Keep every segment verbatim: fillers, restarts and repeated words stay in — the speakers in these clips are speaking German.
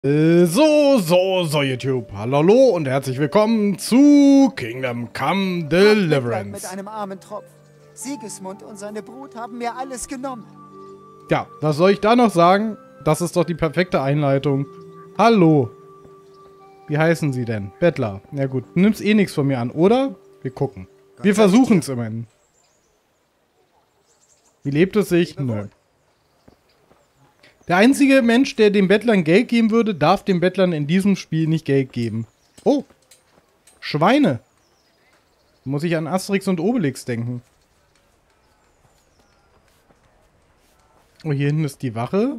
Äh, So, so, so, YouTube. Hallo, hallo und herzlich willkommen zu Kingdom Come Mit Deliverance. einem armen Tropf. Sigismund und seine Brut haben mir alles genommen. Ja, was soll ich da noch sagen? Das ist doch die perfekte Einleitung. Hallo. Wie heißen Sie denn? Bettler. Ja gut, du nimmst eh nichts von mir an, oder? Wir gucken. Wir versuchen es immerhin. Wie lebt es sich? Nö. Der einzige Mensch, der den Bettlern Geld geben würde, darf den Bettlern in diesem Spiel nicht Geld geben. Oh. Schweine. Muss ich an Asterix und Obelix denken. Oh, hier hinten ist die Wache.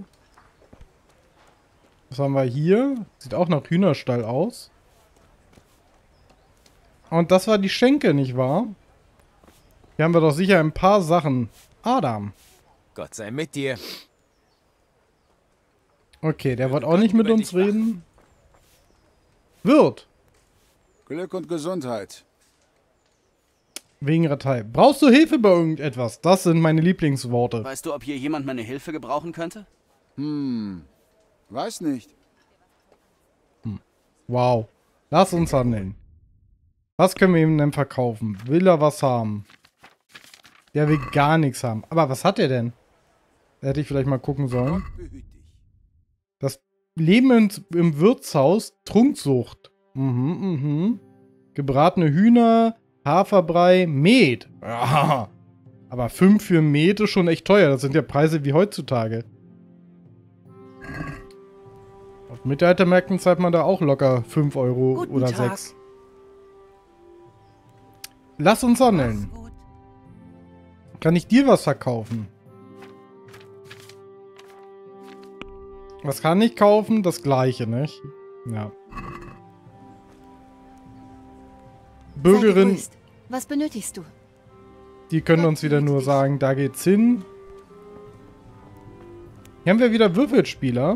Was haben wir hier? Sieht auch nach Hühnerstall aus. Und das war die Schenke, nicht wahr? Hier haben wir doch sicher ein paar Sachen. Adam. Gott sei mit dir. Okay, der wird auch nicht mit uns reden. Wirt. Glück und Gesundheit. Wegen Ratei. Brauchst du Hilfe bei irgendetwas? Das sind meine Lieblingsworte. Weißt du, ob hier jemand meine Hilfe gebrauchen könnte? Hm, weiß nicht. Wow. Lass uns handeln. Was können wir ihm denn verkaufen? Will er was haben? Der will gar nichts haben. Aber was hat er denn? Da hätte ich vielleicht mal gucken sollen. Gott behüt dich. Das Leben im, im Wirtshaus, Trunksucht. Mhm, mhm. Gebratene Hühner, Haferbrei, Met. Ja. Aber fünf für Met ist schon echt teuer. Das sind ja Preise wie heutzutage. Auf Mittelaltermärkten zahlt man da auch locker fünf Euro Guten oder Tag. sechs. Lass uns handeln. Gut. Kann ich dir was verkaufen? Was kann ich kaufen? Das gleiche, nicht? Ja. Sei Bürgerin, gegrüßt. Was benötigst du? die können uns wieder nur sagen, da geht's hin. Hier haben wir wieder Würfelspieler.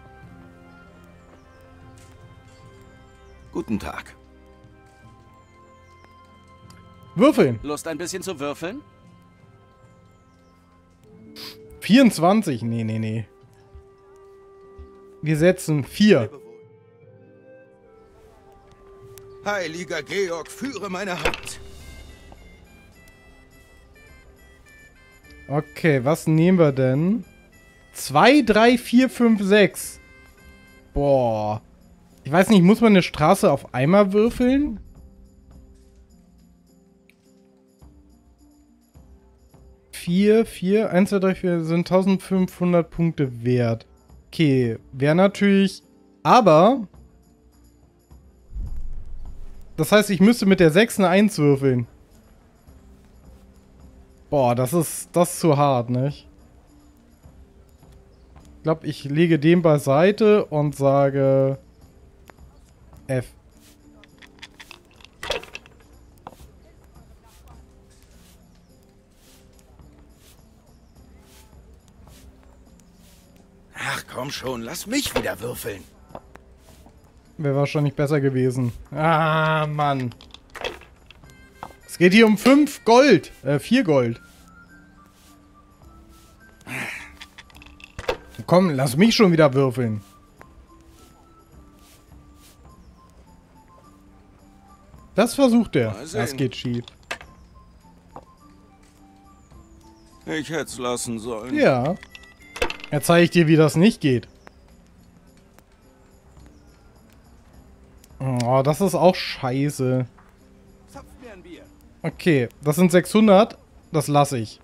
Guten Tag. Würfeln. Lust ein bisschen zu würfeln? vierundzwanzig. Nee, nee, nee. Wir setzen vier. Heiliger Georg, führe meine Hand. Okay, was nehmen wir denn? zwei, drei, vier, fünf, sechs. Boah. Ich weiß nicht, muss man eine Straße auf einmal würfeln? vier, vier, eins, zwei, drei, vier sind eintausendfünfhundert Punkte wert. Okay, wäre natürlich... Aber... Das heißt, ich müsste mit der sechs eine eins würfeln. Boah, das ist, das ist zu hart, nicht? Ich glaube, ich lege den beiseite und sage... F. Ach komm schon, lass mich wieder würfeln. Wäre wahrscheinlich besser gewesen. Ah, Mann. Es geht hier um fünf Gold. Äh, vier Gold. Komm, lass mich schon wieder würfeln. Das versucht er. Mal sehen. Das geht schief. Ich hätte es lassen sollen. Ja. Jetzt zeige ich dir, wie das nicht geht. Oh, das ist auch scheiße. Zapf mir ein Bier. Okay, das sind sechshundert. Das lasse ich.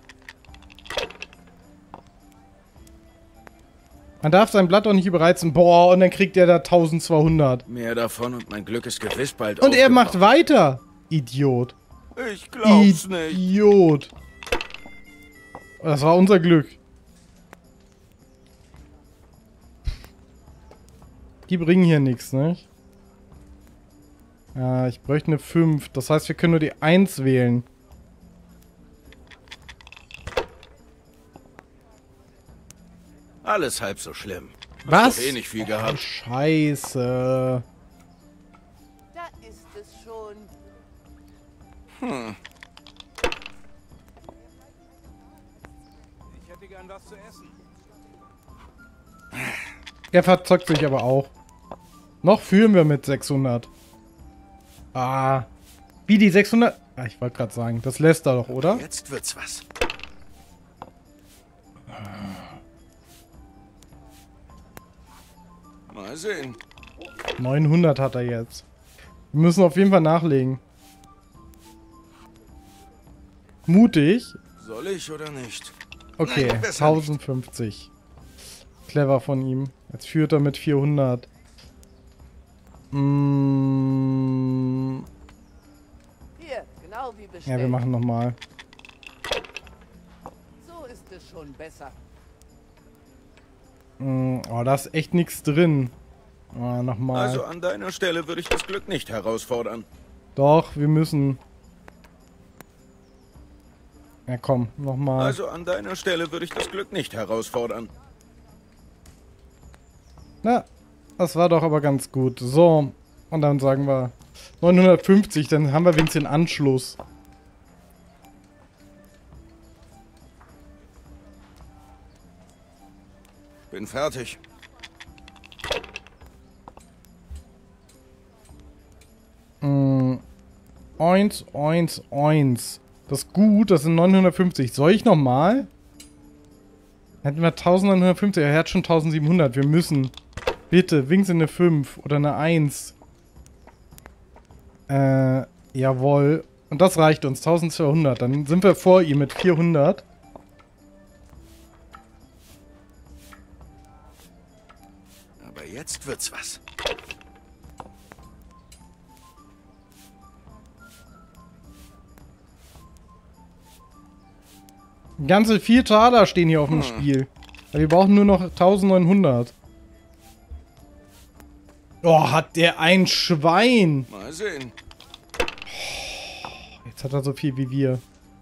Man darf sein Blatt auch nicht überreizen. Boah, und dann kriegt er da eintausendzweihundert. Mehr davon und mein Glück ist gewiss bald Und er macht aufgebraucht. weiter. Idiot. Ich glaub's nicht. Idiot. Das war unser Glück. Die bringen hier nichts, nicht? Ja, ich bräuchte eine fünf. Das heißt, wir können nur die eins wählen. Alles halb so schlimm. Hast Was? doch eh nicht viel Oh, gehabt. Scheiße. Da ist es schon. Hm. Ich hätte gern was zu essen. Er verzockt sich aber auch. Noch führen wir mit sechshundert. Ah. Wie die sechshundert? Ah, ich wollte gerade sagen, das lässt er doch, oder? Jetzt wird's was. Mal sehen. neunhundert hat er jetzt. Wir müssen auf jeden Fall nachlegen. Mutig. Soll ich oder nicht? Okay, Nein, besser nicht. tausendfünfzig. Clever von ihm. Jetzt führt er mit vierhundert. Mm, Hier, genau wie bestellt. ja, wir machen nochmal. So ist es schon besser. Mm, oh, da ist echt nichts drin. Oh, nochmal. Also an deiner Stelle würde ich das Glück nicht herausfordern. Doch, wir müssen. Ja, komm, nochmal. Also an deiner Stelle würde ich das Glück nicht herausfordern. Na, das war doch aber ganz gut. So, und dann sagen wir neunhundertfünfzig, dann haben wir wenigstens den Anschluss. Bin fertig. Mm, eins, eins, eins. Das ist gut, das sind neunhundertfünfzig. Soll ich nochmal? Hätten wir neunzehnhundertfünfzig, er hat schon eintausendsiebenhundert. Wir müssen. Bitte, wenigstens eine fünf oder eine eins. Äh, jawohl. Und das reicht uns, eintausendzweihundert. Dann sind wir vor ihm mit vierhundert. Aber jetzt wird's was. Ganze vier Taler stehen hier auf dem Spiel. Wir brauchen nur noch eintausendneunhundert. Oh, hat der ein Schwein. Mal sehen. Jetzt hat er so viel wie wir.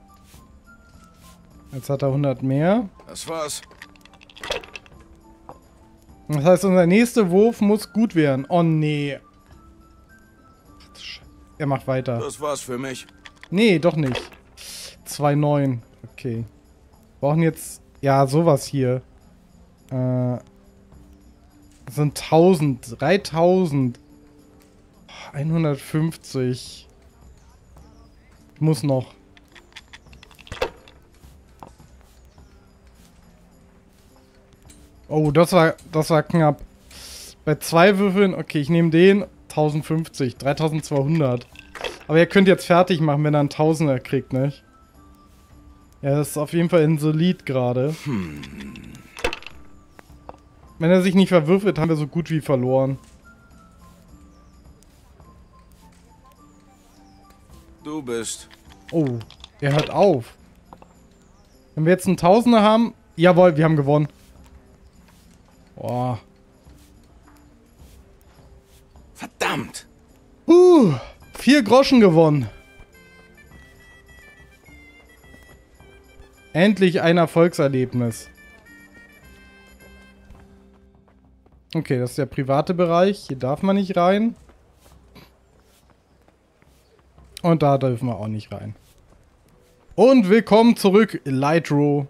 Jetzt hat er hundert mehr. Das war's. Das heißt, unser nächster Wurf muss gut werden. Oh, nee. Er macht weiter. Das war's für mich. Nee, doch nicht. zwei Komma neun. Okay. Wir brauchen jetzt... Ja, sowas hier. Äh... Das sind tausend. dreitausend. hundertfünfzig. Ich muss noch. Oh, das war, das war knapp. Bei zwei Würfeln... Okay, ich nehme den. tausendfünfzig. dreitausendzweihundert. Aber ihr könnt jetzt fertig machen, wenn er einen Tausender kriegt, nicht? Ja, das ist auf jeden Fall ein Solid gerade. Hm. Wenn er sich nicht verwürfelt, haben wir so gut wie verloren. Du bist. Oh, er hört auf. Wenn wir jetzt einen Tausender haben... Jawohl, wir haben gewonnen. Boah. Verdammt! Uh, vier Groschen gewonnen. Endlich ein Erfolgserlebnis. Okay, das ist der private Bereich. Hier darf man nicht rein. Und da dürfen wir auch nicht rein. Und willkommen zurück, Lightro.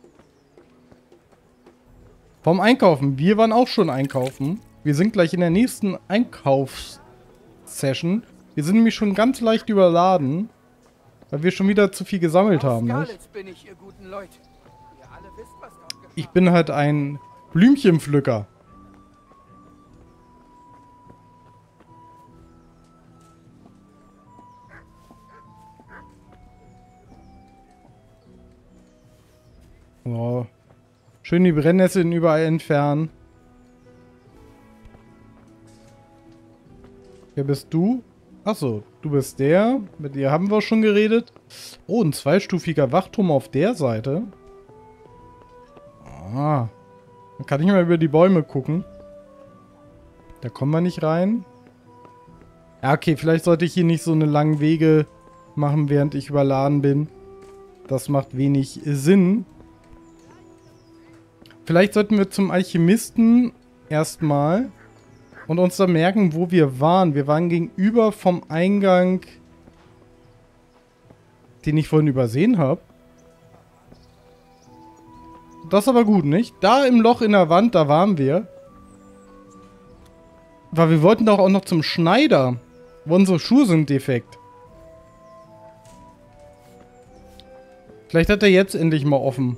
Vom Einkaufen. Wir waren auch schon einkaufen. Wir sind gleich in der nächsten Einkaufssession. Wir sind nämlich schon ganz leicht überladen. Weil wir schon wieder zu viel gesammelt haben, nicht? Bin ich, ihr guten Leute. Ihr alle wisst, was dort geschah. Ich bin halt ein Blümchenpflücker. So. Schön die Brennnesseln überall entfernen. Wer bist du? Achso, du bist der. Mit dir haben wir schon geredet. Oh, ein zweistufiger Wachturm auf der Seite. Ah. Dann kann ich mal über die Bäume gucken. Da kommen wir nicht rein. Ja, okay, vielleicht sollte ich hier nicht so eine langen Wege machen, während ich überladen bin. Das macht wenig Sinn. Vielleicht sollten wir zum Alchemisten erstmal und uns da merken, wo wir waren. Wir waren gegenüber vom Eingang, den ich vorhin übersehen habe. Das ist aber gut, nicht? Da im Loch in der Wand, da waren wir. Weil wir wollten doch auch noch zum Schneider. Unsere Schuhe sind defekt. Vielleicht hat er jetzt endlich mal offen.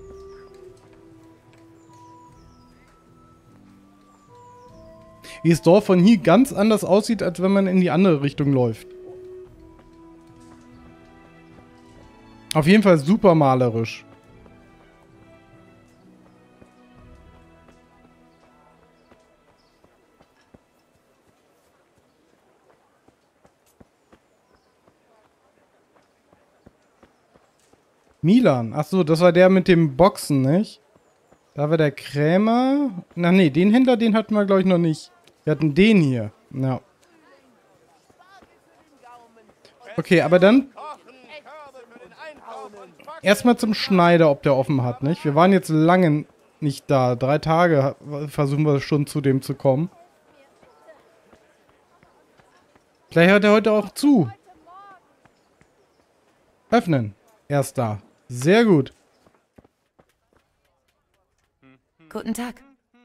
Wie das Dorf von hier ganz anders aussieht, als wenn man in die andere Richtung läuft. Auf jeden Fall super malerisch. Milan. Achso, das war der mit dem Boxen, nicht? Da war der Krämer. Na nee, den Händler, den hatten wir, glaube ich, noch nicht. Wir hatten den hier. Ja. Okay, aber dann erstmal zum Schneider, ob der offen hat, nicht? Wir waren jetzt lange nicht da. Drei Tage versuchen wir schon zu dem zu kommen. Vielleicht hat er heute auch zu. Öffnen. Er ist da. Sehr gut. Guten Tag.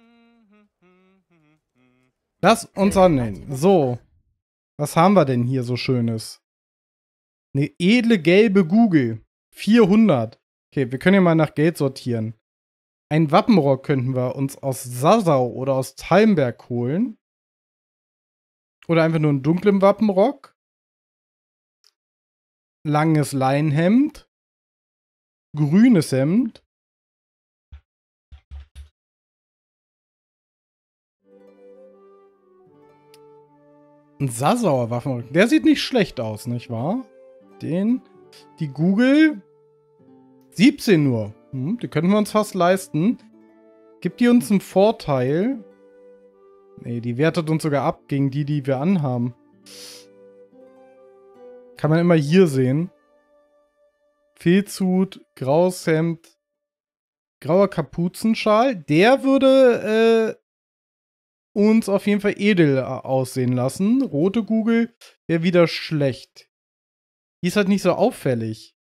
Lass uns annehmen. So. Was haben wir denn hier so Schönes? Eine edle gelbe Gugel. vierhundert. Okay, wir können ja mal nach Geld sortieren. Ein Wappenrock könnten wir uns aus Sassau oder aus Talmberg holen. Oder einfach nur einen dunklen Wappenrock. Langes Leinenhemd. Grünes Hemd. Ein Sassauer Wappenrock. Der sieht nicht schlecht aus, nicht wahr? Den. Die Gugel. siebzehn nur. Hm, die könnten wir uns fast leisten. Gibt die uns einen Vorteil? Nee, die wertet uns sogar ab gegen die, die wir anhaben. Kann man immer hier sehen. Filzhut, graues Hemd, grauer Kapuzenschal. Der würde äh, uns auf jeden Fall edel aussehen lassen. Rote Gugel wäre wieder schlecht. Die ist halt nicht so auffällig.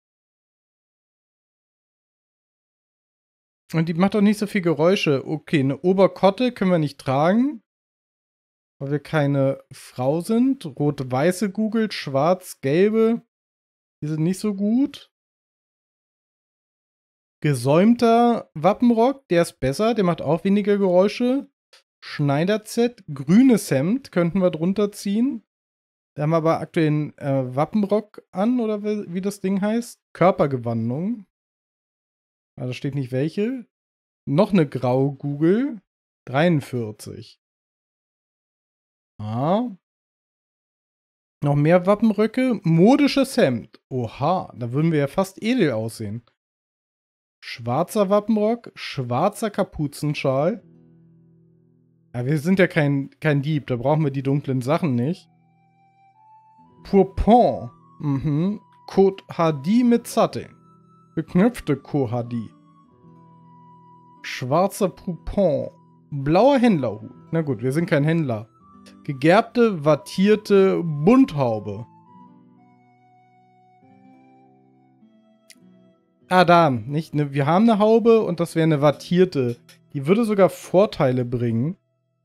Und die macht auch nicht so viel Geräusche. Okay, eine Oberkotte können wir nicht tragen. Weil wir keine Frau sind. Rot-weiße Gugel, schwarz-gelbe. Die sind nicht so gut. Gesäumter Wappenrock, der ist besser. Der macht auch weniger Geräusche. Schneider-Z, grünes Hemd könnten wir drunter ziehen. Da haben wir aber aktuell einen äh, Wappenrock an, oder wie, wie das Ding heißt. Körpergewandung. Also steht nicht welche. Noch eine graue Gugel. dreiundvierzig. Ah. Noch mehr Wappenröcke. Modisches Hemd. Oha, da würden wir ja fast edel aussehen. Schwarzer Wappenrock. Schwarzer Kapuzenschal. Ja, wir sind ja kein, kein Dieb. Da brauchen wir die dunklen Sachen nicht. Pourpon. Mhm. Code H D mit Satteln. Geknöpfte Code H D. Schwarzer Pourpon. Blauer Händlerhut. Na gut, wir sind kein Händler. Gegerbte, wattierte Bunthaube. Ah, da. Nicht, ne, wir haben eine Haube und das wäre eine wattierte. Die würde sogar Vorteile bringen.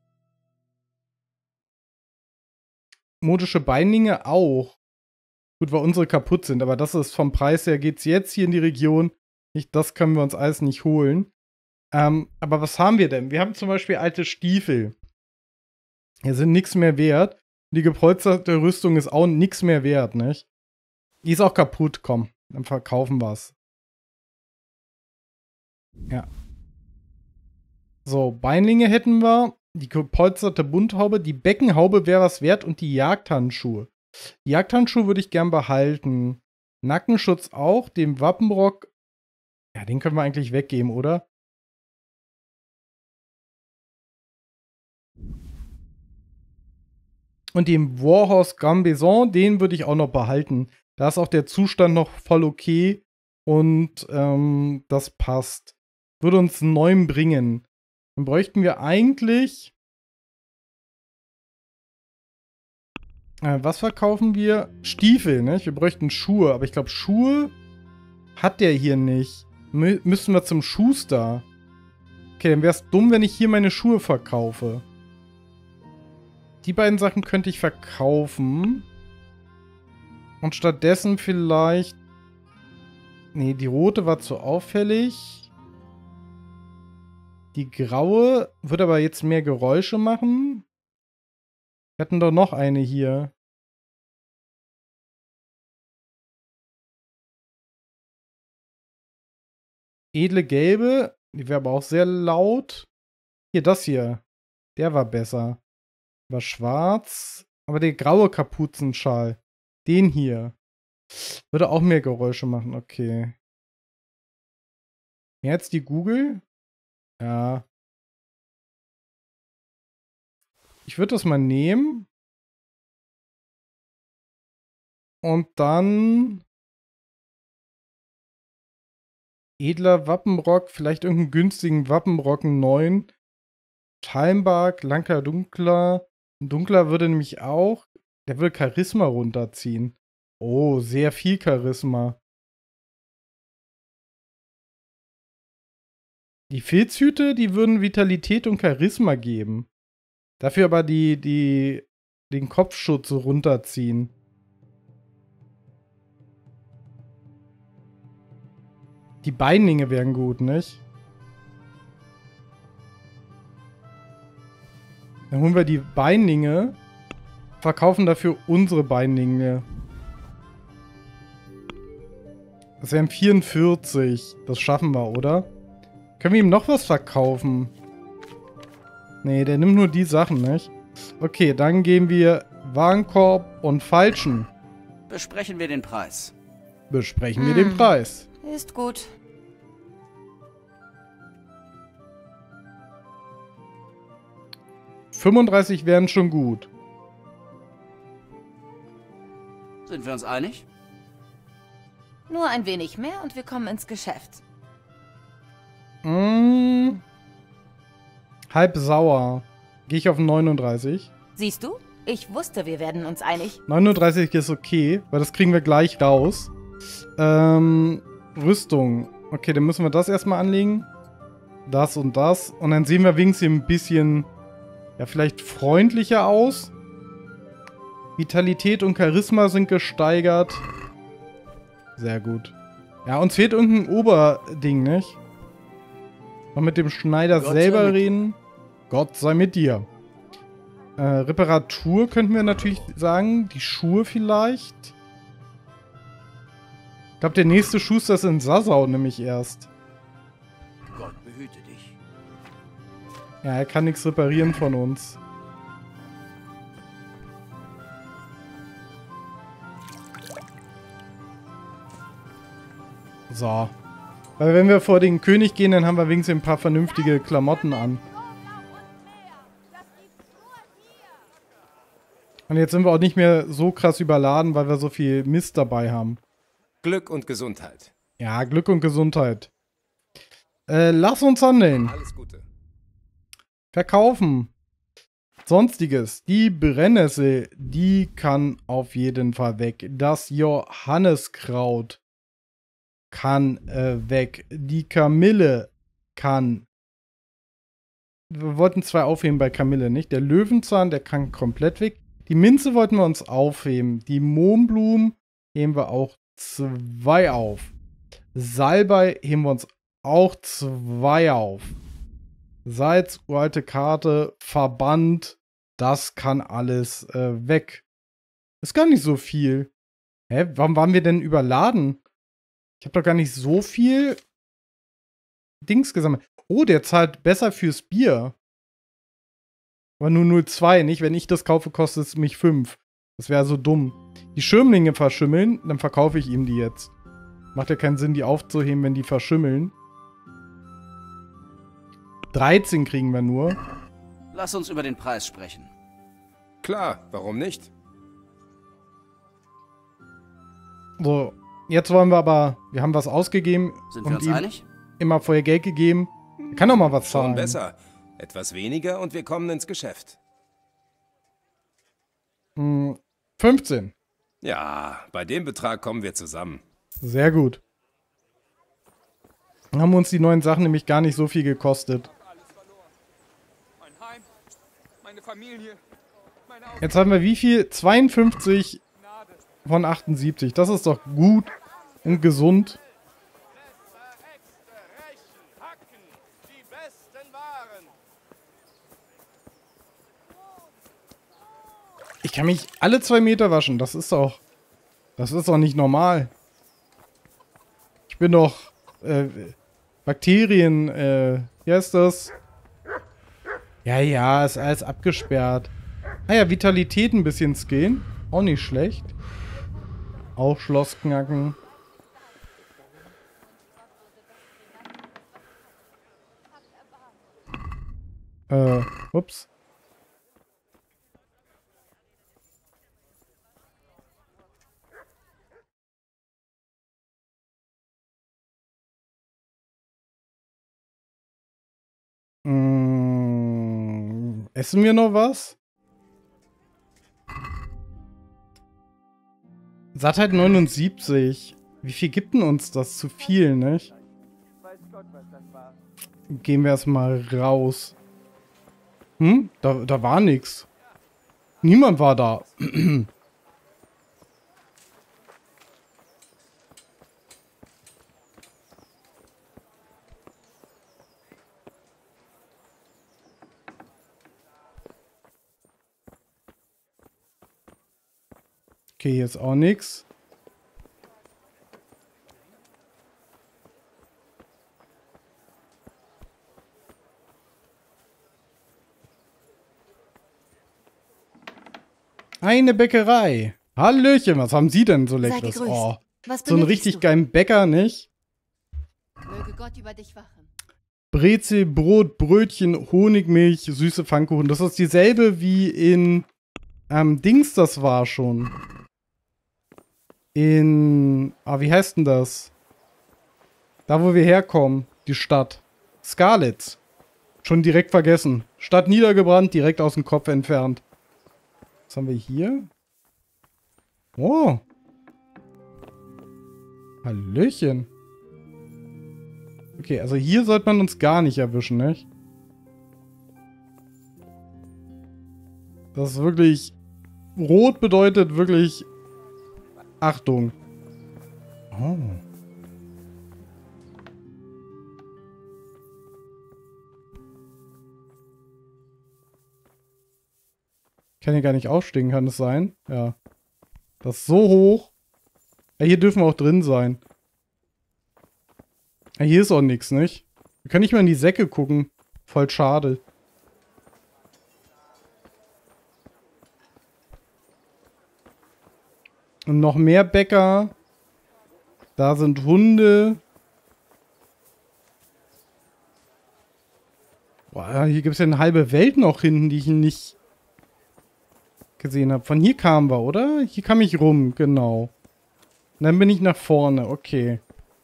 Modische Beinlinge auch. Gut, weil unsere kaputt sind, aber das ist vom Preis her, geht es jetzt hier in die Region. Nicht, das können wir uns alles nicht holen. Ähm, aber was haben wir denn? Wir haben zum Beispiel alte Stiefel. Die sind nichts mehr wert. Die gepolsterte Rüstung ist auch nichts mehr wert, nicht? Die ist auch kaputt, komm. Dann verkaufen wir es. Ja. So, Beinlinge hätten wir. Die gepolsterte Bunthaube. Die Beckenhaube wäre was wert und die Jagdhandschuhe. Die Jagdhandschuhe würde ich gern behalten. Nackenschutz auch. Den Wappenrock. Ja, den können wir eigentlich weggeben, oder? Und den Warhorse Gambeson, den würde ich auch noch behalten. Da ist auch der Zustand noch voll okay. Und ähm, das passt. Würde uns einen neuen bringen. Dann bräuchten wir eigentlich... Äh, was verkaufen wir? Stiefel, ne? Wir bräuchten Schuhe. Aber ich glaube, Schuhe hat der hier nicht. Mü müssen wir zum Schuster. Okay, dann wäre es dumm, wenn ich hier meine Schuhe verkaufe. Die beiden Sachen könnte ich verkaufen. Und stattdessen vielleicht... Nee, die rote war zu auffällig. Die graue wird aber jetzt mehr Geräusche machen. Wir hatten doch noch eine hier. Edle gelbe. Die wäre aber auch sehr laut. Hier, das hier. Der war besser. War schwarz. Aber der graue Kapuzenschal. Den hier. Würde auch mehr Geräusche machen. Okay. Jetzt die Google. Ja. Ich würde das mal nehmen. Und dann... Edler Wappenrock. Vielleicht irgendeinen günstigen Wappenrock, einen neuen. Talmbark, Lanker Dunkler. Ein Dunkler würde nämlich auch... Der würde Charisma runterziehen. Oh, sehr viel Charisma. Die Filzhüte, die würden Vitalität und Charisma geben. Dafür aber die, die, den Kopfschutz so runterziehen. Die Beinlinge wären gut, nicht? Dann holen wir die Beinlinge, verkaufen dafür unsere Beinlinge. Das wären vierundvierzig. Das schaffen wir, oder? Können wir ihm noch was verkaufen? Nee, der nimmt nur die Sachen, nicht? Okay, dann geben wir Warenkorb und Falschen. Besprechen wir den Preis. Besprechen wir Hm. den Preis. Ist gut. fünfunddreißig wären schon gut. Sind wir uns einig? Nur ein wenig mehr und wir kommen ins Geschäft. Mmh. Halb sauer. Gehe ich auf neununddreißig. Siehst du? Ich wusste, wir werden uns einig. neununddreißig ist okay, weil das kriegen wir gleich raus. Ähm, Rüstung. Okay, dann müssen wir das erstmal anlegen. Das und das. Und dann sehen wir wenigstens ein bisschen, ja, vielleicht freundlicher aus. Vitalität und Charisma sind gesteigert. Sehr gut. Ja, uns fehlt irgendein Oberding, nicht? Noch mit dem Schneider Gott selber sei mit reden. Gott sei mit dir. Äh, Reparatur könnten wir natürlich sagen. Die Schuhe vielleicht. Ich glaube, der nächste Schuster ist in Sassau nämlich erst. Gott behüte dich. Ja, er kann nichts reparieren von uns. So. Weil wenn wir vor den König gehen, dann haben wir wenigstens ein paar vernünftige Klamotten an. Und jetzt sind wir auch nicht mehr so krass überladen, weil wir so viel Mist dabei haben. Glück und Gesundheit. Ja, Glück und Gesundheit. Äh, lass uns handeln. Alles Gute. Verkaufen. Sonstiges. Die Brennnessel, die kann auf jeden Fall weg. Das Johanniskraut kann äh, weg. Die Kamille kann. Wir wollten zwei aufheben bei Kamille, nicht? Der Löwenzahn, der kann komplett weg. Die Minze wollten wir uns aufheben. Die Mohnblumen heben wir auch zwei auf. Salbei heben wir uns auch zwei auf. Salz, uralte Karte, Verband, das kann alles äh, weg. Ist gar nicht so viel. Hä, warum waren wir denn überladen? Ich habe doch gar nicht so viel Dings gesammelt. Oh, der zahlt besser fürs Bier. Aber nur null Komma zwei, nicht? Wenn ich das kaufe, kostet es mich fünf. Das wäre so dumm. Die Schirmlinge verschimmeln, dann verkaufe ich ihm die jetzt. Macht ja keinen Sinn, die aufzuheben, wenn die verschimmeln. dreizehn kriegen wir nur. Lass uns über den Preis sprechen. Klar, warum nicht? So, jetzt wollen wir aber, wir haben was ausgegeben Sind wir und uns ihm einig? immer vorher Geld gegeben. Er kann doch mal was zahlen. Schon besser. Etwas weniger und wir kommen ins Geschäft. Hm, fünfzehn. Ja, bei dem Betrag kommen wir zusammen. Sehr gut. Dann haben uns die neuen Sachen nämlich gar nicht so viel gekostet. Mein Heim, meine Familie, Jetzt haben wir wie viel? zweiundfünfzig von achtundsiebzig. Das ist doch gut und gesund. Ich kann mich alle zwei Meter waschen. Das ist doch... Das ist doch nicht normal. Ich bin doch... Äh, Bakterien... Äh, wie heißt das? Ja, ja, ist alles abgesperrt. Ah ja, Vitalität ein bisschen skillen. Auch nicht schlecht. Auch Schloss knacken. Äh, ups. Mm, essen wir noch was? Sattheit neunundsiebzig. Wie viel gibt denn uns das? Zu viel, nicht? Gehen wir erstmal raus. Hm? Da, da war nix. Niemand war da. Okay, hier ist auch nix. Eine Bäckerei. Hallöchen, was haben Sie denn so leckeres? gegrüßt. Oh, Was so einen benötigst richtig du? geilen Bäcker, nicht? Möge Gott über dich wachen. Brezel, Brot, Brötchen, Honigmilch, süße Pfannkuchen. Das ist dieselbe wie in ähm, Dings, das war schon. In, ah, wie heißt denn das? Da, wo wir herkommen, die Stadt. Scarlett. Schon direkt vergessen. Stadt niedergebrannt, direkt aus dem Kopf entfernt. Was haben wir hier? Oh. Hallöchen. Okay, also hier sollte man uns gar nicht erwischen, nicht? Das ist wirklich... Rot bedeutet wirklich... Achtung. Oh. Kann hier gar nicht aufstehen, kann es sein? Ja. Das ist so hoch. Ja, hier dürfen wir auch drin sein. Ja, hier ist auch nichts, nicht? Wir können nicht mal in die Säcke gucken. Voll schade. Und noch mehr Bäcker. Da sind Hunde. Boah, hier gibt es ja eine halbe Welt noch hinten, die ich nicht gesehen habe. Von hier kamen wir, oder? Hier kam ich rum, genau. Und dann bin ich nach vorne, okay.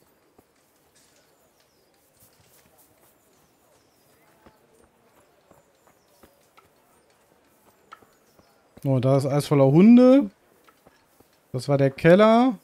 Oh, da ist alles voller Hunde. Das war der Keller.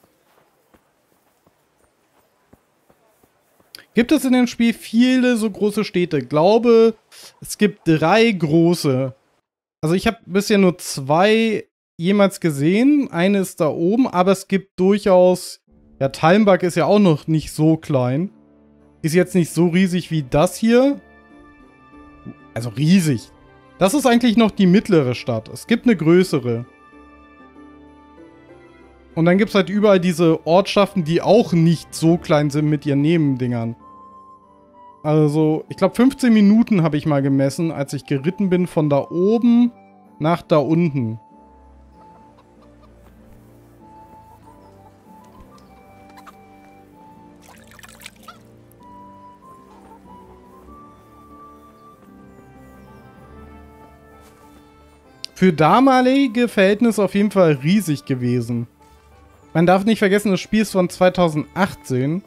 Gibt es in dem Spiel viele so große Städte? Ich glaube, es gibt drei große. Also ich habe bisher nur zwei jemals gesehen. Eine ist da oben, aber es gibt durchaus... Ja, Talmbach ist ja auch noch nicht so klein. Ist jetzt nicht so riesig wie das hier. Also riesig. Das ist eigentlich noch die mittlere Stadt. Es gibt eine größere. Und dann gibt es halt überall diese Ortschaften, die auch nicht so klein sind mit ihren Nebendingern. Also, ich glaube fünfzehn Minuten habe ich mal gemessen, als ich geritten bin von da oben nach da unten. Für damalige Verhältnisse auf jeden Fall riesig gewesen. Man darf nicht vergessen, das Spiel ist von zweitausendachtzehn.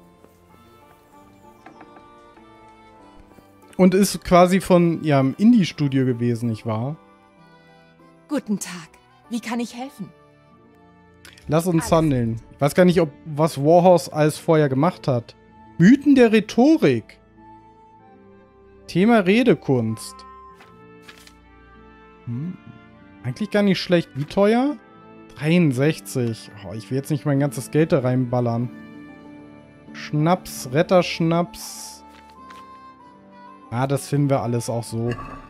Und ist quasi von, ja, einem Indie-Studio gewesen, nicht wahr? Guten Tag. Wie kann ich helfen? Lass uns handeln. Ich weiß gar nicht, ob was Warhorse alles vorher gemacht hat. Mythen der Rhetorik. Thema Redekunst. Hm. Eigentlich gar nicht schlecht. Wie teuer? dreiundsechzig. Oh, ich will jetzt nicht mein ganzes Geld da reinballern. Schnaps, Retterschnaps. Ah, das finden wir alles auch so.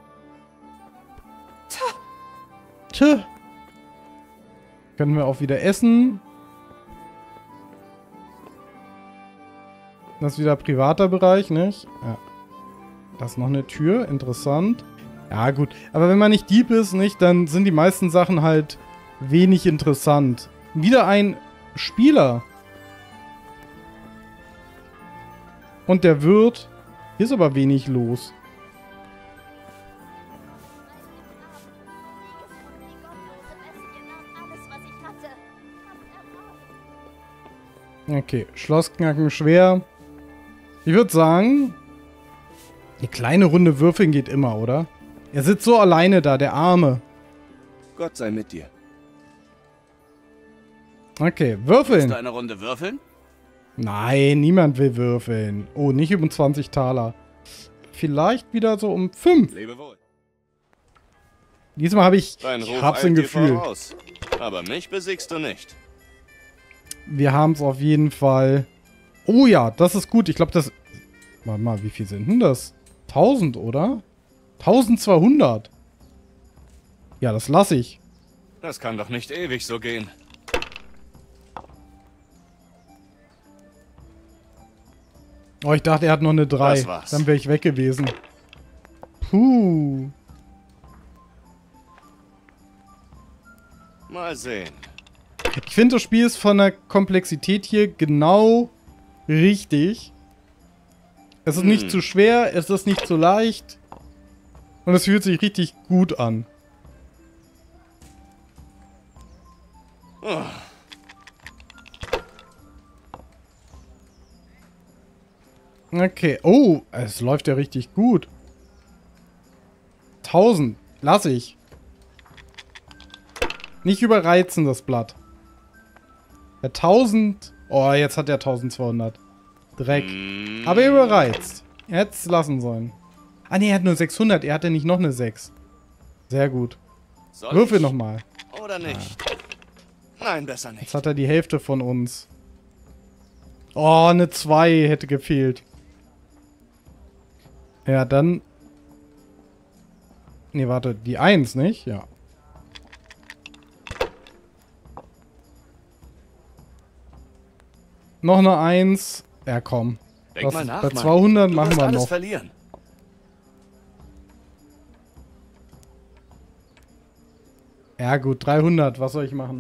Tja. Können wir auch wieder essen. Das ist wieder privater Bereich, nicht? Ja. Da ist noch eine Tür. Interessant. Ja, gut. Aber wenn man nicht Dieb ist, nicht, dann sind die meisten Sachen halt wenig interessant. Wieder ein Spieler. Und der Wirt. Hier ist aber wenig los. Okay, Schlossknacken schwer. Ich würde sagen, eine kleine Runde würfeln geht immer, oder? Er sitzt so alleine da, der Arme. Gott sei mit dir. Okay, würfeln. Willst du eine Runde würfeln? Nein, niemand will würfeln. Oh, nicht um zwanzig Taler. Vielleicht wieder so um fünf. Lebe wohl. Diesmal habe ich, Dein ich Ruf hab's im eilt dir Gefühl. voraus. Aber mich besiegst du nicht. Wir haben es auf jeden Fall. Oh ja, das ist gut. Ich glaube, das... Warte mal, wie viel sind denn das? tausend, oder? tausendzweihundert. Ja, das lasse ich. Das kann doch nicht ewig so gehen. Oh, ich dachte, er hat noch eine drei. Das war's. Dann wäre ich weg gewesen. Puh. Mal sehen. Ich finde, das Spiel ist von der Komplexität hier genau richtig. Es ist Hm. nicht zu schwer, es ist nicht zu leicht. Und es fühlt sich richtig gut an. Oh. Okay. Oh, es läuft ja richtig gut. tausend. Lass ich. Nicht überreizen, das Blatt. Der tausend. Oh, jetzt hat er tausendzweihundert. Dreck. Aber er überreizt. Er hätte es lassen sollen. Ah, nee, er hat nur sechshundert. Er hatte nicht noch eine sechs. Sehr gut. Soll Würfel ich nochmal. Oder nicht? Nein, besser nicht. Jetzt hat er die Hälfte von uns. Oh, eine zwei hätte gefehlt. Ja, dann... Nee, warte. Die eins, nicht? Ja. Noch eine eins. Ja, komm. Denk Das, mal nach, bei Mann. zweihundert Du machen wirst wir alles noch. verlieren. Ja, gut. dreihundert. Was soll ich machen?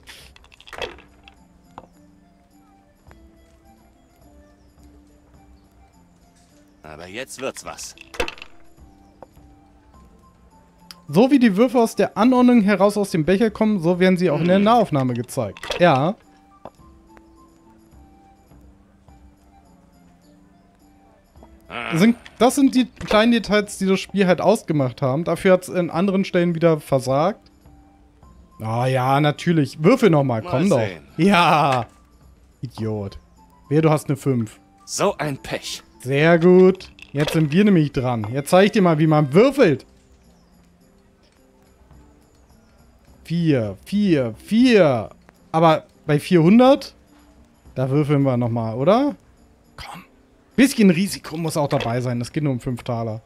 Aber jetzt wird's was. So wie die Würfe aus der Anordnung heraus aus dem Becher kommen, so werden sie auch in der Nahaufnahme gezeigt. Ja. Sind, das sind die kleinen Details, die das Spiel halt ausgemacht haben. Dafür hat es in anderen Stellen wieder versagt. Ah ja, natürlich. Würfel nochmal, Mal komm doch. sehen. Ja. Idiot. Wer, du hast eine fünf. So ein Pech. Sehr gut. Jetzt sind wir nämlich dran. Jetzt zeige ich dir mal, wie man würfelt. Vier, vier, vier. Aber bei vierhundert, da würfeln wir nochmal, oder? Komm. Bisschen Risiko muss auch dabei sein. Das geht nur um fünf Taler.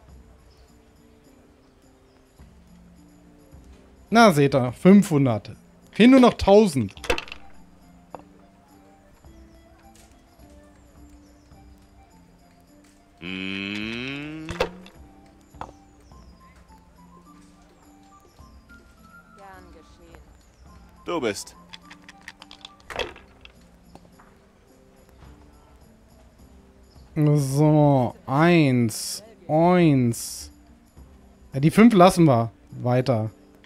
Na, seht ihr. fünfhundert. Fehlen nur noch tausend. Hm. Gern geschehen. Du bist. So, eins, eins. Ja, die fünf lassen wir. Weiter.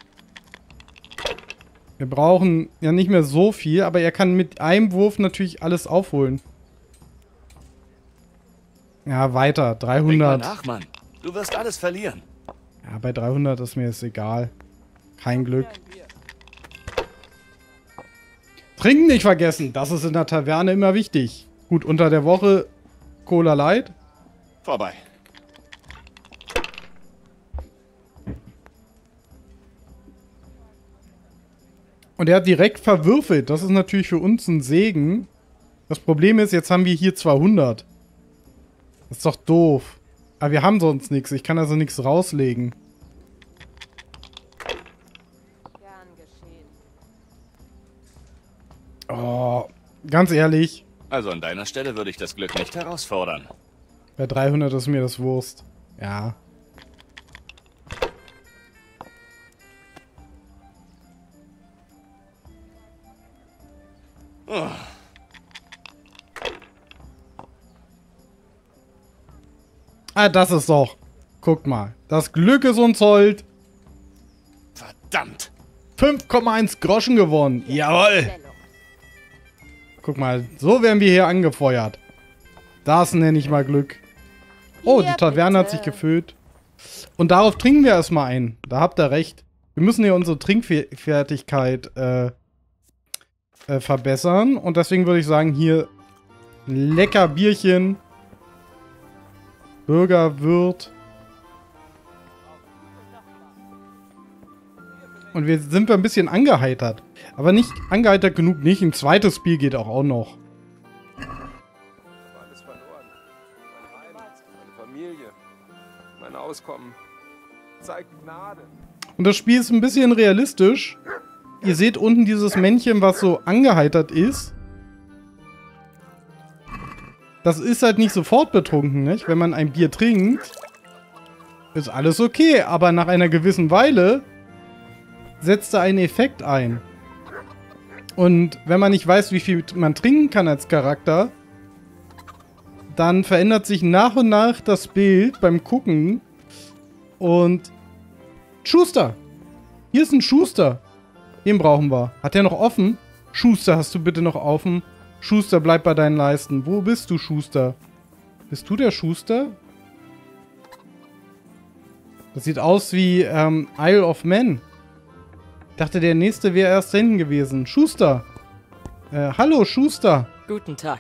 Wir brauchen ja nicht mehr so viel, aber er kann mit einem Wurf natürlich alles aufholen. Ja, weiter. Denk mal dreihundert. nach, Mann. Du wirst alles verlieren. Ja, bei dreihundert ist mir jetzt egal. Kein Glück. Trinken nicht vergessen. Das ist in der Taverne immer wichtig. Gut, unter der Woche Cola Light. Vorbei. Und er hat direkt verwürfelt. Das ist natürlich für uns ein Segen. Das Problem ist, jetzt haben wir hier zweihundert. Das ist doch doof. Aber wir haben sonst nichts. Ich kann also nichts rauslegen. Gern geschehen. Oh, ganz ehrlich. Also an deiner Stelle würde ich das Glück nicht herausfordern. Bei dreihundert ist mir das Wurst. Ja. Oh. Ah, das ist doch. Guckt mal. Das Glück ist uns hold. Verdammt. fünf Komma eins Groschen gewonnen. Jawohl. Guck mal, so werden wir hier angefeuert. Das nenne ich mal Glück. Oh, die Taverne hat sich gefüllt. Und darauf trinken wir erstmal ein. Da habt ihr recht. Wir müssen hier unsere Trinkfertigkeit äh, äh, verbessern. Und deswegen würde ich sagen, hier ein lecker Bierchen. Bürgerwirt. Und wir sind wir ein bisschen angeheitert. Aber nicht angeheitert genug nicht. Ein zweites Bier geht auch, auch noch. Alles verloren. Mein Heim, meine Familie, mein Auskommen. Zeig Gnade. Und das Spiel ist ein bisschen realistisch. Ihr seht unten dieses Männchen, was so angeheitert ist. Das ist halt nicht sofort betrunken, nicht? Wenn man ein Bier trinkt, ist alles okay. Aber nach einer gewissen Weile setzt da ein Effekt ein. Und wenn man nicht weiß, wie viel man trinken kann als Charakter, dann verändert sich nach und nach das Bild beim Gucken. Und Schuster! Hier ist ein Schuster. Den brauchen wir. Hat der noch offen? Schuster, hast du bitte noch offen? Schuster, bleib bei deinen Leisten. Wo bist du, Schuster? Bist du der Schuster? Das sieht aus wie ähm, Isle of Man. Ich dachte, der nächste wäre erst hinten gewesen. Schuster! Äh, hallo, Schuster! Guten Tag.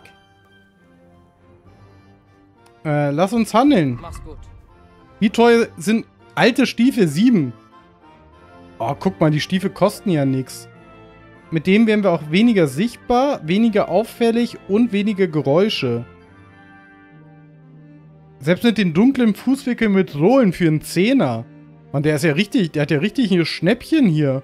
Äh, lass uns handeln. Mach's gut. Wie teuer sind alte Stiefel? Sieben. Oh, guck mal, die Stiefel kosten ja nichts. Mit dem werden wir auch weniger sichtbar, weniger auffällig und weniger Geräusche. Selbst mit den dunklen Fußwickeln mit Sohlen für einen Zehner. Mann, der ist ja richtig, der hat ja richtig hier Schnäppchen hier.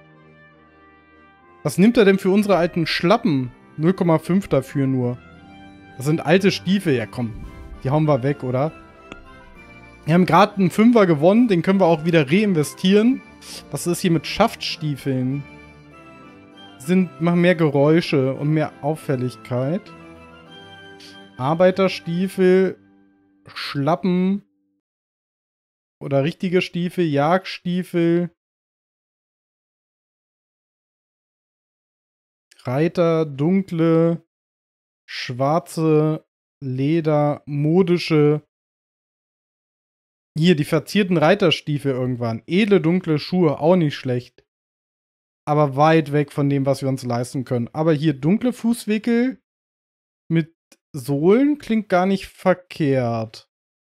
Was nimmt er denn für unsere alten Schlappen? null Komma fünf dafür nur. Das sind alte Stiefel. Ja, komm. Die hauen wir weg, oder? Wir haben gerade einen Fünfer gewonnen. Den können wir auch wieder reinvestieren. Was ist hier mit Schaftstiefeln? Sind, machen mehr Geräusche und mehr Auffälligkeit. Arbeiterstiefel, Schlappen oder richtige Stiefel, Jagdstiefel, Reiter, dunkle, schwarze, Leder, modische. Hier, die verzierten Reiterstiefel irgendwann. Edle, dunkle Schuhe, auch nicht schlecht. Aber weit weg von dem, was wir uns leisten können. Aber hier dunkle Fußwickel mit Sohlen klingt gar nicht verkehrt.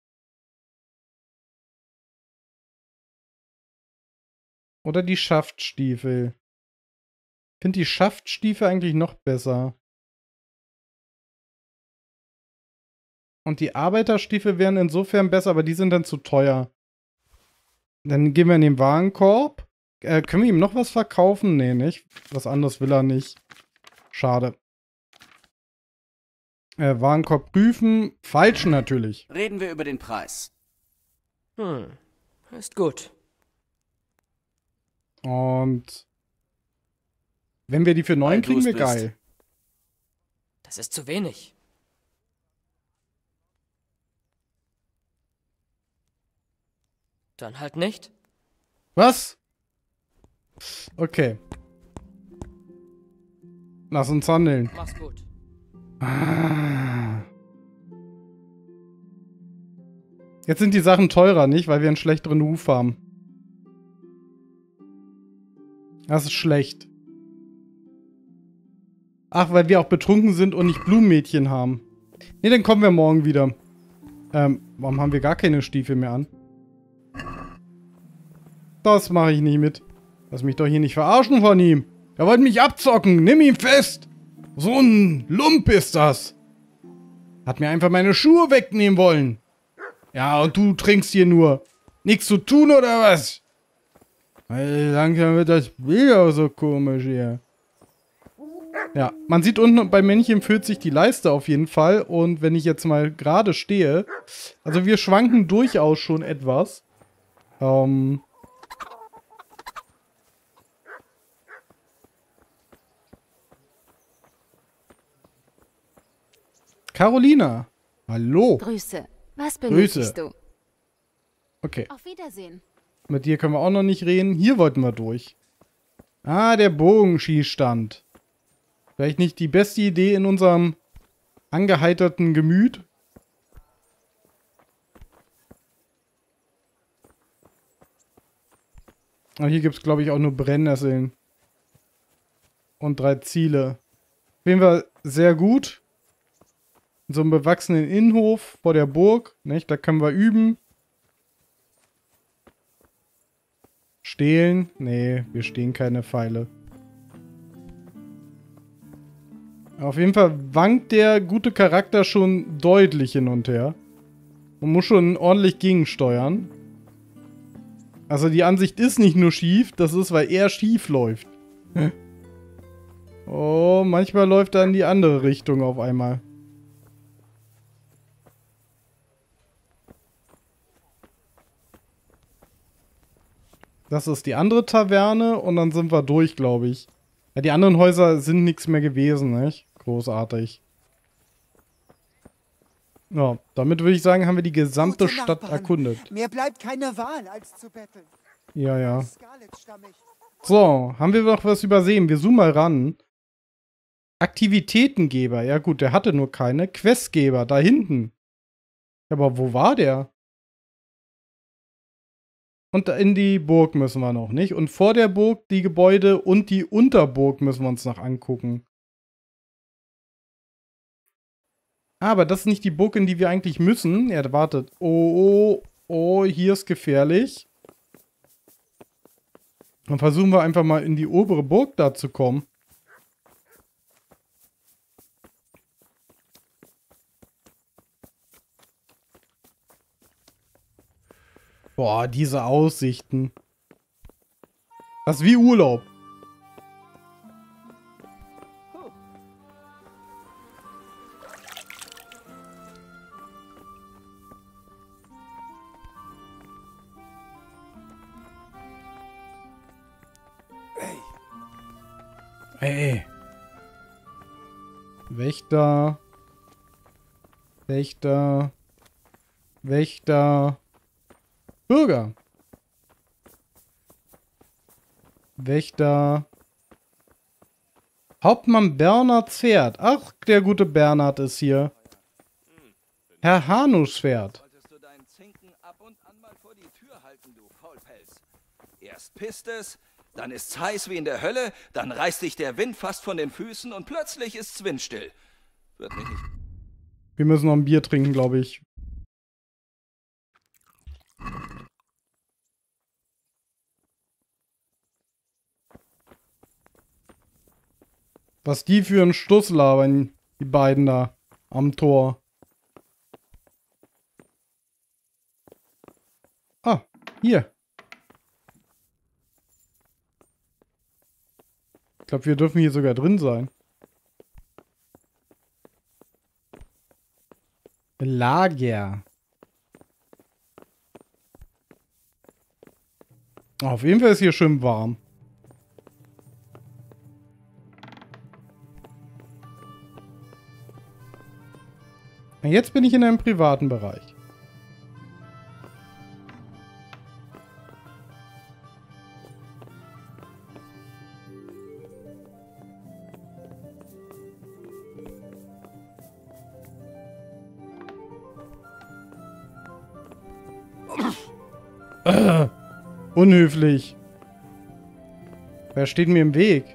Oder die Schaftstiefel. Ich finde die Schaftstiefel eigentlich noch besser. Und die Arbeiterstiefel wären insofern besser, aber die sind dann zu teuer. Dann gehen wir in den Warenkorb. Äh, können wir ihm noch was verkaufen? Nee, nicht. Was anderes will er nicht. Schade. Äh, Warenkorb prüfen. Falsch natürlich. Reden wir über den Preis. Hm, ist gut. Und wenn wir die für neun kriegen, wir geil. Das ist zu wenig. Dann halt nicht. Was? Okay. Lass uns handeln. Mach's gut. Ah. Jetzt sind die Sachen teurer, nicht? Weil wir einen schlechteren Ruf haben. Das ist schlecht. Ach, weil wir auch betrunken sind und nicht Blumenmädchen haben. Ne, dann kommen wir morgen wieder. Ähm, warum haben wir gar keine Stiefel mehr an? Das mache ich nicht mit. Lass mich doch hier nicht verarschen von ihm. Er wollte mich abzocken. Nimm ihn fest. So ein Lump ist das. Hat mir einfach meine Schuhe wegnehmen wollen. Ja, und du trinkst hier nur. Nichts zu tun, oder was? Weil langsam wird das Bild auch so komisch hier. Ja, man sieht unten bei Männchen füllt sich die Leiste auf jeden Fall. Und wenn ich jetzt mal gerade stehe, also wir schwanken durchaus schon etwas. Ähm... Carolina. Hallo. Grüße. Was Grüße. benötigst du? Okay. Auf Wiedersehen. Mit dir können wir auch noch nicht reden. Hier wollten wir durch. Ah, der Bogenschießstand. Vielleicht nicht die beste Idee in unserem angeheiterten Gemüt. Aber hier gibt es, glaube ich, auch nur Brennnesseln. Und drei Ziele. Auf jeden Fall sehr gut. In so einem bewachsenen Innenhof vor der Burg. Nicht? Da können wir üben. Stehlen? Nee, wir stehen keine Pfeile. Auf jeden Fall wankt der gute Charakter schon deutlich hin und her. Man muss schon ordentlich gegensteuern. Also die Ansicht ist nicht nur schief, das ist, weil er schief läuft. Oh, manchmal läuft er in die andere Richtung auf einmal. Das ist die andere Taverne und dann sind wir durch, glaube ich. Ja, die anderen Häuser sind nichts mehr gewesen, nicht? Großartig. Ja, damit würde ich sagen, haben wir die gesamte Gute Stadt Nachbarn. erkundet. Mir bleibt keine Wahl, als zu betteln. Ja, ja. Scarlet stamm ich. So, haben wir noch was übersehen? Wir zoomen mal ran. Aktivitätengeber. Ja gut, der hatte nur keine. Questgeber, da hinten. Aber wo war der? Und in die Burg müssen wir noch, nicht? Und vor der Burg die Gebäude und die Unterburg müssen wir uns noch angucken. Aber das ist nicht die Burg, in die wir eigentlich müssen. Ja, wartet. Oh, oh, oh, hier ist gefährlich. Dann versuchen wir einfach mal in die obere Burg da zu kommen. Boah, diese Aussichten. Das ist wie Urlaub. Ey. Wächter. Wächter. Wächter. Bürger. Wächter. Hauptmann Bernhard Pferd. Ach, der gute Bernhard ist hier. Herr Hanus Pferd. Solltest du deinen Zinken ab und an mal vor die Tür halten, du Faulpelz. Erst pisst es, dann ist's heiß wie in der Hölle, dann reißt dich der Wind fast von den Füßen und plötzlich ist's windstill. Wird mich nicht... Wir müssen noch ein Bier trinken, glaube ich. Was die für einen Stuss labern, die beiden da am Tor. Ah, hier. Ich glaube, wir dürfen hier sogar drin sein. Lager. Auf jeden Fall ist hier schön warm. Jetzt bin ich in einem privaten Bereich. Äh, unhöflich. Wer steht mir im Weg?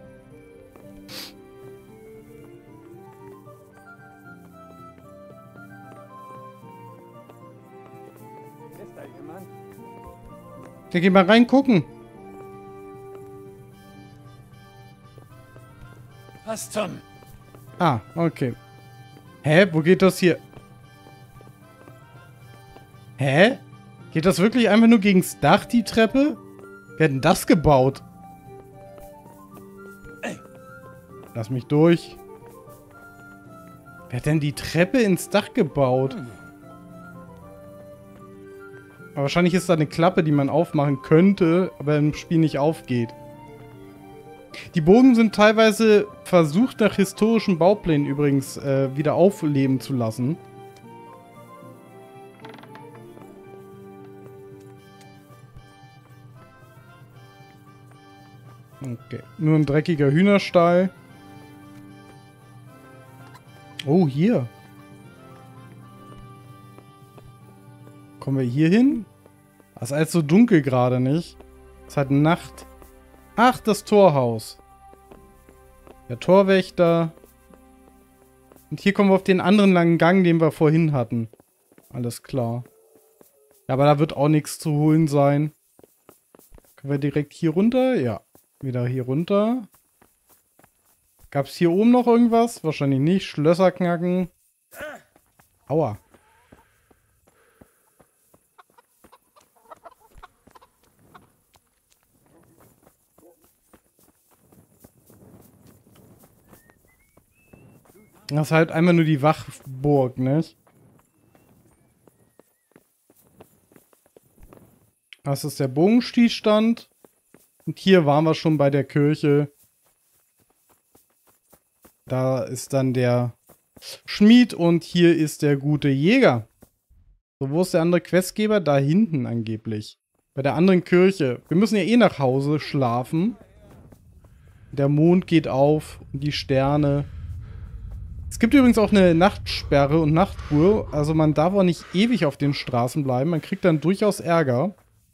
Ja, geh mal reingucken. Was zum... Ah, okay. Hä? Wo geht das hier? Hä? Geht das wirklich einfach nur gegens Dach, die Treppe? Wer hat denn das gebaut? Lass mich durch. Wer hat denn die Treppe ins Dach gebaut? Aber wahrscheinlich ist da eine Klappe, die man aufmachen könnte, aber im Spiel nicht aufgeht. Die Burgen sind teilweise versucht, nach historischen Bauplänen übrigens äh, wieder aufleben zu lassen. Okay, nur ein dreckiger Hühnerstall. Oh, hier. Kommen wir hier hin? Das ist alles so dunkel gerade, nicht? Es ist halt Nacht. Ach, das Torhaus. Der Torwächter. Und hier kommen wir auf den anderen langen Gang, den wir vorhin hatten. Alles klar. Ja, aber da wird auch nichts zu holen sein. Können wir direkt hier runter? Ja. Wieder hier runter. Gab es hier oben noch irgendwas? Wahrscheinlich nicht. Schlösser knacken. Aua. Das ist halt einmal nur die Wachburg, nicht? Das ist der Bogenstießstand. Und hier waren wir schon bei der Kirche. Da ist dann der Schmied und hier ist der gute Jäger. So, wo ist der andere Questgeber? Da hinten angeblich. Bei der anderen Kirche. Wir müssen ja eh nach Hause schlafen. Der Mond geht auf und die Sterne. Es gibt übrigens auch eine Nachtsperre und Nachtruhe. Also man darf auch nicht ewig auf den Straßen bleiben. Man kriegt dann durchaus Ärger.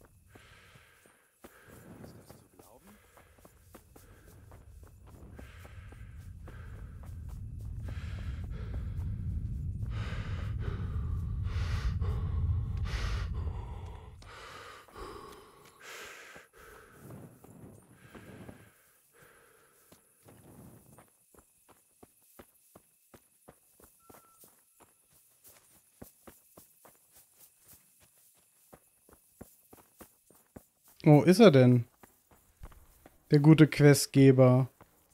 Wo ist er denn? Der gute Questgeber.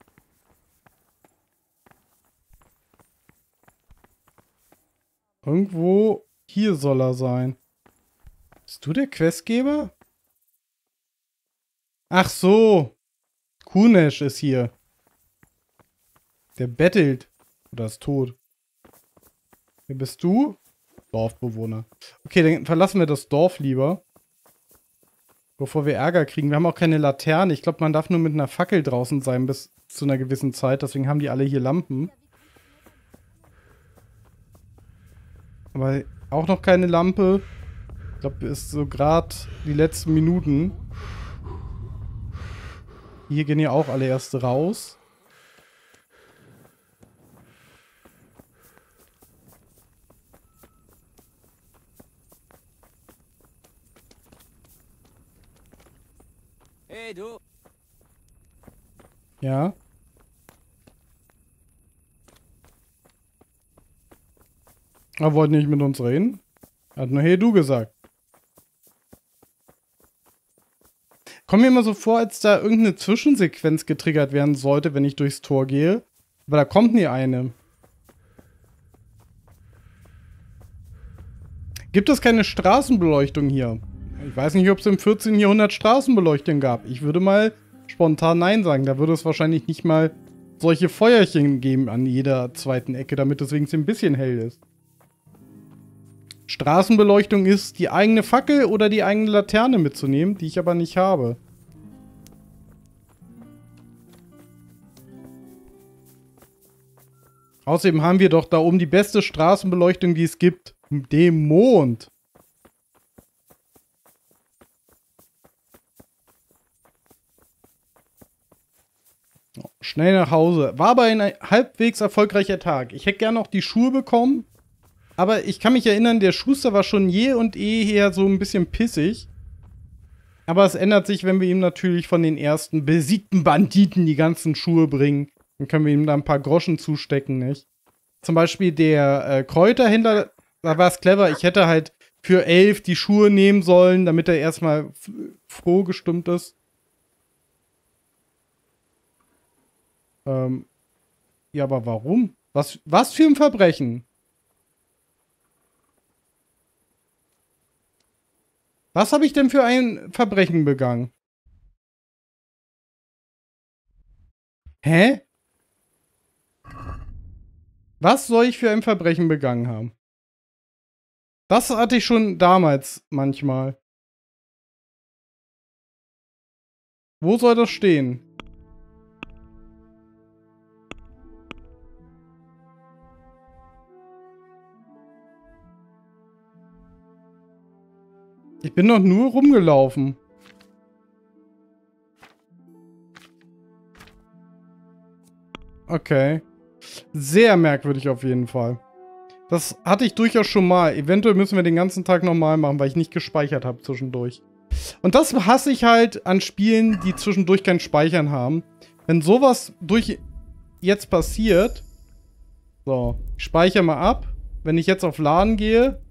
Irgendwo hier soll er sein. Bist du der Questgeber? Ach so. Kunesh ist hier. Der bettelt. Oder ist tot. Wer bist du? Dorfbewohner. Okay, dann verlassen wir das Dorf lieber. Bevor wir Ärger kriegen. Wir haben auch keine Laterne. Ich glaube, man darf nur mit einer Fackel draußen sein bis zu einer gewissen Zeit. Deswegen haben die alle hier Lampen. Aber auch noch keine Lampe. Ich glaube, ist so gerade die letzten Minuten. Hier gehen ja auch alle erst raus. Hey, du. Ja. Er wollte nicht mit uns reden. Er hat nur hey du gesagt. Kommt mir immer so vor, als da irgendeine Zwischensequenz getriggert werden sollte, wenn ich durchs Tor gehe. Aber da kommt nie eine. Gibt es keine Straßenbeleuchtung hier? Ich weiß nicht, ob es im vierzehnten Jahrhundert Straßenbeleuchtung gab. Ich würde mal spontan Nein sagen. Da würde es wahrscheinlich nicht mal solche Feuerchen geben an jeder zweiten Ecke, damit es wenigstens ein bisschen hell ist. Straßenbeleuchtung ist, die eigene Fackel oder die eigene Laterne mitzunehmen, die ich aber nicht habe. Außerdem haben wir doch da oben die beste Straßenbeleuchtung, die es gibt. Den Mond. Schnell nach Hause. War aber ein halbwegs erfolgreicher Tag. Ich hätte gerne noch die Schuhe bekommen. Aber ich kann mich erinnern, der Schuster war schon je und eh her so ein bisschen pissig. Aber es ändert sich, wenn wir ihm natürlich von den ersten besiegten Banditen die ganzen Schuhe bringen. Dann können wir ihm da ein paar Groschen zustecken, nicht? Zum Beispiel der äh, Kräuterhändler, da war es clever. Ich hätte halt für elf die Schuhe nehmen sollen, damit er erstmal froh gestimmt ist. Ähm, ja, aber warum? Was, was für ein Verbrechen? Was habe ich denn für ein Verbrechen begangen? Hä? Was soll ich für ein Verbrechen begangen haben? Das hatte ich schon damals manchmal. Wo soll das stehen? Ich bin doch nur rumgelaufen. Okay. Sehr merkwürdig auf jeden Fall. Das hatte ich durchaus schon mal. Eventuell müssen wir den ganzen Tag nochmal machen, weil ich nicht gespeichert habe zwischendurch. Und das hasse ich halt an Spielen, die zwischendurch kein Speichern haben. Wenn sowas durch jetzt passiert. So, ich speichere mal ab. Wenn ich jetzt auf Laden gehe.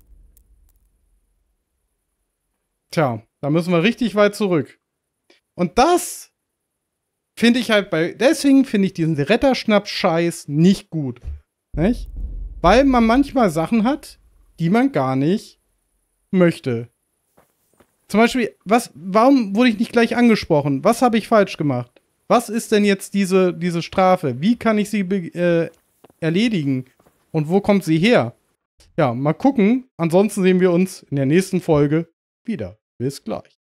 Tja, da müssen wir richtig weit zurück. Und das finde ich halt bei... Deswegen finde ich diesen Retterschnaps-Scheiß nicht gut. Nicht? Weil man manchmal Sachen hat, die man gar nicht möchte. Zum Beispiel, was, warum wurde ich nicht gleich angesprochen? Was habe ich falsch gemacht? Was ist denn jetzt diese, diese Strafe? Wie kann ich sie äh, erledigen? Und wo kommt sie her? Ja, mal gucken. Ansonsten sehen wir uns in der nächsten Folge wieder. Bis gleich.